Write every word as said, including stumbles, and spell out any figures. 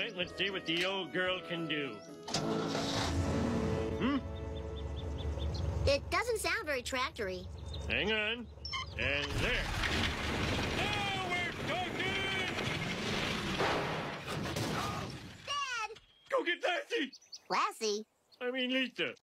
right, let's see what the old girl can do. Hmm? It doesn't sound very tractory. Hang on. And there. Now we're talking! Dad! Go get Lassie! Lassie? I mean Lisa.